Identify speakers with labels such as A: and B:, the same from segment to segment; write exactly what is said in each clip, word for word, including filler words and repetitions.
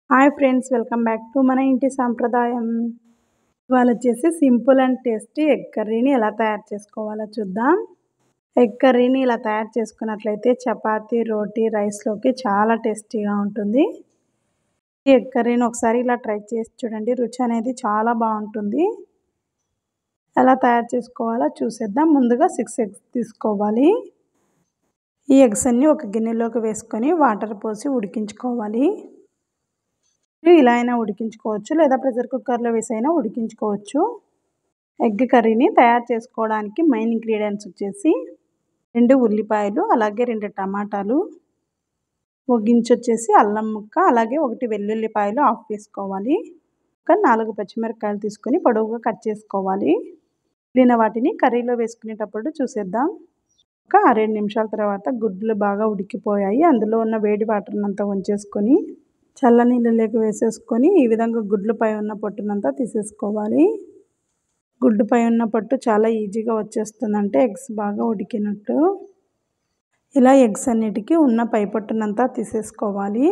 A: Hi friends, welcome back to మన ఇంటి సాంప్రదాయం. ఇవాళ వచ్చేసి సింపుల్ అండ్ టేస్టీ ఎగ్ కర్రీని ఎలా తయారు చేసుకోవాలో చూద్దాం. ఎగ్ కర్రీని ఇలా తయారు చేసుకున్నట్లయితే చపాతీ, రోటీ, రైస్లోకి చాలా టేస్టీగా ఉంటుంది. ఈ ఎగ్ కర్రీని ఒకసారి ఇలా ట్రై చేసి చూడండి, రుచి అనేది చాలా బాగుంటుంది. ఎలా తయారు చేసుకోవాలో చూసేద్దాం. ముందుగా సిక్స్ ఎగ్స్ తీసుకోవాలి. ఈ ఎగ్స్ అన్ని ఒక గిన్నెలోకి వేసుకొని వాటర్ పోసి ఉడికించుకోవాలి. ఇలా అయినా ఉడికించుకోవచ్చు, లేదా ప్రెషర్ కుక్కర్లో వేసి అయినా ఉడికించుకోవచ్చు. ఎగ్ కర్రీని తయారు చేసుకోవడానికి మెయిన్ ఇంగ్రీడియంట్స్ వచ్చేసి రెండు ఉల్లిపాయలు, అలాగే రెండు టమాటాలు, ఒక గింజ వచ్చేసి అల్లం ముక్క, అలాగే ఒకటి వెల్లుల్లిపాయలు ఆఫ్ వేసుకోవాలి. ఒక నాలుగు పచ్చిమిరపకాయలు తీసుకొని పొడవుగా కట్ చేసుకోవాలి. మిగిలిన వాటిని కర్రీలో వేసుకునేటప్పుడు చూసేద్దాం. ఒక రెండు నిమిషాల తర్వాత గుడ్లు బాగా ఉడికిపోయాయి. అందులో ఉన్న వేడి వాటర్ని అంతా వంచేసుకొని చల్లనీళ్ళలోకి వేసేసుకొని ఈ విధంగా గుడ్లపై ఉన్న పొట్టునంతా తీసేసుకోవాలి. గుడ్డుపై ఉన్న పొట్టు చాలా ఈజీగా వచ్చేస్తుందంటే ఎగ్స్ బాగా ఉడికినట్టు. ఇలా ఎగ్స్ అన్నిటికీ ఉన్న పై పొట్టునంతా తీసేసుకోవాలి.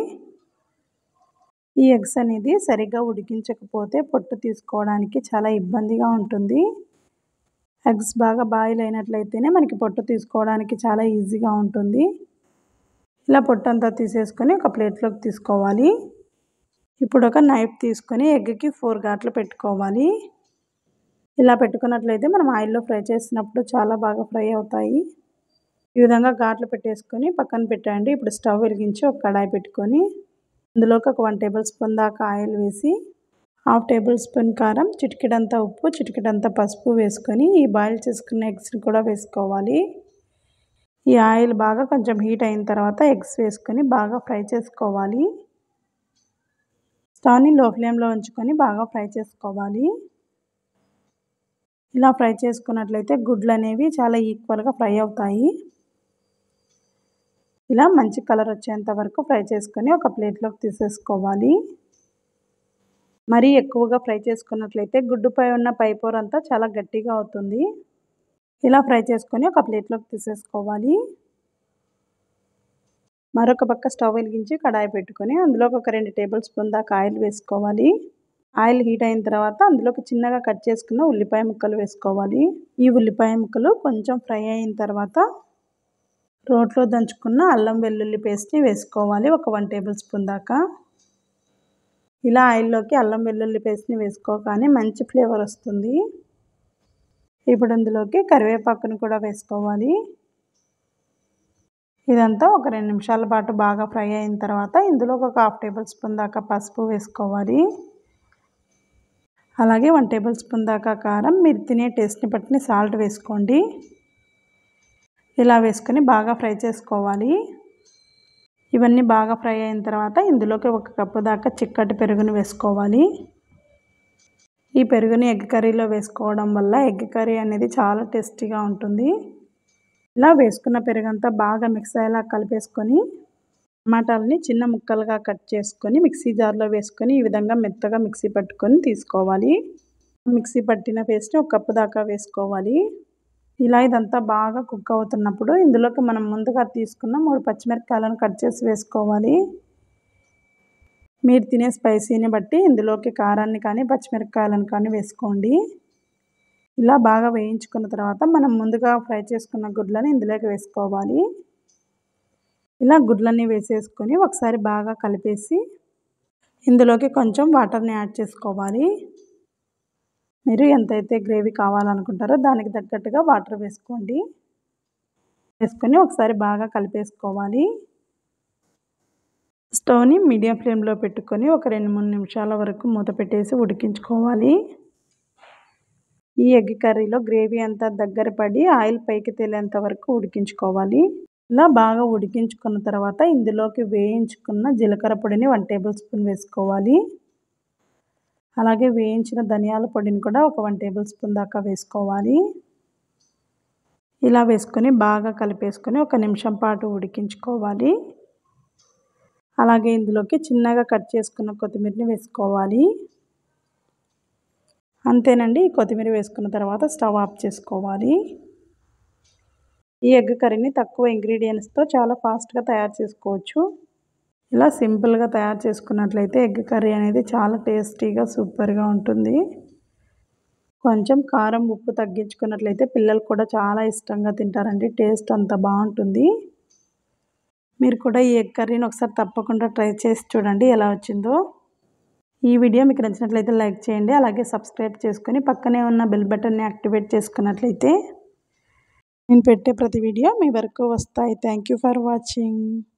A: ఈ ఎగ్స్ అనేది సరిగ్గా ఉడికించకపోతే పొట్టు తీసుకోవడానికి చాలా ఇబ్బందిగా ఉంటుంది. ఎగ్స్ బాగా బాయిల్ అయినట్లయితేనే మనకి పొట్టు తీసుకోవడానికి చాలా ఈజీగా ఉంటుంది. ఇలా పొట్టు అంతా తీసేసుకొని ఒక ప్లేట్లోకి తీసుకోవాలి. ఇప్పుడు ఒక నైఫ్ తీసుకొని ఎగ్కి ఫోర్ ఘాట్లు పెట్టుకోవాలి. ఇలా పెట్టుకున్నట్లయితే మనం ఆయిల్లో ఫ్రై చేసినప్పుడు చాలా బాగా ఫ్రై అవుతాయి. ఈ విధంగా ఘాట్లు పెట్టేసుకొని పక్కన పెట్టండి. ఇప్పుడు స్టవ్ వెలిగించి ఒక కడాయి పెట్టుకొని అందులోకి ఒక వన్ టేబుల్ స్పూన్ దాకా ఆయిల్ వేసి హాఫ్ టేబుల్ స్పూన్ కారం, చిటికెడంతా ఉప్పు, చిటికెడంతా పసుపు వేసుకొని ఈ బాయిల్ చేసుకున్న ఎగ్స్ని కూడా వేసుకోవాలి. ఈ ఆయిల్ బాగా కొంచెం హీట్ అయిన తర్వాత ఎగ్స్ వేసుకొని బాగా ఫ్రై చేసుకోవాలి. స్టవ్ని లో ఫ్లేమ్లో ఉంచుకొని బాగా ఫ్రై చేసుకోవాలి. ఇలా ఫ్రై చేసుకున్నట్లయితే గుడ్లు అనేవి చాలా ఈక్వల్గా ఫ్రై అవుతాయి. ఇలా మంచి కలర్ వచ్చేంత వరకు ఫ్రై చేసుకొని ఒక ప్లేట్లోకి తీసేసుకోవాలి. మరీ ఎక్కువగా ఫ్రై చేసుకున్నట్లయితే గుడ్డుపై ఉన్న పై పొర అంతా చాలా గట్టిగా అవుతుంది. ఇలా ఫ్రై చేసుకొని ఒక ప్లేట్లోకి తీసేసుకోవాలి. మరొక పక్క స్టవ్ వెలిగించి కడాయి పెట్టుకొని అందులోకి ఒక రెండు టేబుల్ స్పూన్ దాకా ఆయిల్ వేసుకోవాలి. ఆయిల్ హీట్ అయిన తర్వాత అందులోకి చిన్నగా కట్ చేసుకున్న ఉల్లిపాయ ముక్కలు వేసుకోవాలి. ఈ ఉల్లిపాయ ముక్కలు కొంచెం ఫ్రై అయిన తర్వాత రోట్లో దంచుకున్న అల్లం వెల్లుల్లి పేస్ట్ని వేసుకోవాలి, ఒక వన్ టేబుల్ స్పూన్ దాకా. ఇలా ఆయిల్లోకి అల్లం వెల్లుల్లి పేస్ట్ని వేసుకోగానే మంచి ఫ్లేవర్ వస్తుంది. ఇప్పుడు అందులోకి కరివేపాకును కూడా వేసుకోవాలి. ఇదంతా ఒక రెండు నిమిషాల పాటు బాగా ఫ్రై అయిన తర్వాత ఇందులోకి ఒక హాఫ్ టేబుల్ స్పూన్ దాకా పసుపు వేసుకోవాలి. అలాగే వన్ టేబుల్ స్పూన్ దాకా కారం, మీరు తినే టేస్ట్ని బట్టి సాల్ట్ వేసుకోండి. ఇలా వేసుకొని బాగా ఫ్రై చేసుకోవాలి. ఇవన్నీ బాగా ఫ్రై అయిన తర్వాత ఇందులోకి ఒక కప్పు దాకా చిక్కటి పెరుగుని వేసుకోవాలి. ఈ పెరుగుని ఎగ్ కర్రీలో వేసుకోవడం వల్ల ఎగ్ కర్రీ అనేది చాలా టేస్టీగా ఉంటుంది. ఇలా వేసుకున్న పెరుగంతా బాగా మిక్స్ అయ్యేలా కలిపేసుకొని టమాటాలని చిన్న ముక్కలుగా కట్ చేసుకొని మిక్సీ జార్లో వేసుకొని ఈ విధంగా మెత్తగా మిక్సీ పట్టుకొని తీసుకోవాలి. మిక్సీ పట్టిన పేస్ట్ ఒక కప్పు దాకా వేసుకోవాలి. ఇలా ఇదంతా బాగా కుక్ అవుతున్నప్పుడు ఇందులోకి మనం ముందుగా తీసుకున్న మూడు పచ్చిమిరపకాయలను కట్ చేసి వేసుకోవాలి. మీరు తినే స్పైసీని బట్టి ఇందులోకి కారాన్ని కానీ పచ్చిమిరపకాయలను కానీ వేసుకోండి. ఇలా బాగా వేయించుకున్న తర్వాత మనం ముందుగా ఫ్రై చేసుకున్న గుడ్లని ఇందులోకి వేసుకోవాలి. ఇలా గుడ్లన్నీ వేసేసుకొని ఒకసారి బాగా కలిపేసి ఇందులోకి కొంచెం వాటర్ని యాడ్ చేసుకోవాలి. మీరు ఎంతైతే గ్రేవీ కావాలనుకుంటారో దానికి తగ్గట్టుగా వాటర్ వేసుకోండి. వేసుకొని ఒకసారి బాగా కలిపేసుకోవాలి. స్టవ్ని మీడియం ఫ్లేమ్లో పెట్టుకొని ఒక రెండు మూడు నిమిషాల వరకు మూత పెట్టేసి ఉడికించుకోవాలి. ఈ ఎగ్ కర్రీలో గ్రేవీ అంతా దగ్గర పడి ఆయిల్ పైకి తేలేంత వరకు ఉడికించుకోవాలి. ఇలా బాగా ఉడికించుకున్న తర్వాత ఇందులోకి వేయించుకున్న జీలకర్ర పొడిని వన్ టేబుల్ స్పూన్ వేసుకోవాలి. అలాగే వేయించిన ధనియాల పొడిని కూడా ఒక వన్ టేబుల్ స్పూన్ దాకా వేసుకోవాలి. ఇలా వేసుకొని బాగా కలిపేసుకొని ఒక నిమిషం పాటు ఉడికించుకోవాలి. అలాగే ఇందులోకి చిన్నగా కట్ చేసుకున్న కొత్తిమీరని వేసుకోవాలి. అంతేనండి, కొత్తిమీర వేసుకున్న తర్వాత స్టవ్ ఆఫ్ చేసుకోవాలి. ఈ ఎగ్ కర్రీని తక్కువ ఇంగ్రీడియంట్స్తో చాలా ఫాస్ట్గా తయారు చేసుకోవచ్చు. ఇలా సింపుల్గా తయారు చేసుకున్నట్లయితే ఎగ్ కర్రీ అనేది చాలా టేస్టీగా సూపర్గా ఉంటుంది. కొంచెం కారం ఉప్పు తగ్గించుకున్నట్లయితే పిల్లలు కూడా చాలా ఇష్టంగా తింటారండి. టేస్ట్ అంత బాగుంటుంది. మీరు కూడా ఈ ఎగ్ కర్రీని ఒకసారి తప్పకుండా ట్రై చేసి చూడండి ఎలా వచ్చిందో. ఈ వీడియో మీకు నచ్చినట్లయితే లైక్ చేయండి. అలాగే సబ్స్క్రైబ్ చేసుకొని పక్కనే ఉన్న బెల్ బటన్ని యాక్టివేట్ చేసుకున్నట్లయితే నేను పెట్టే ప్రతి వీడియో మీ వరకు వస్తాయి. Thank you for watching.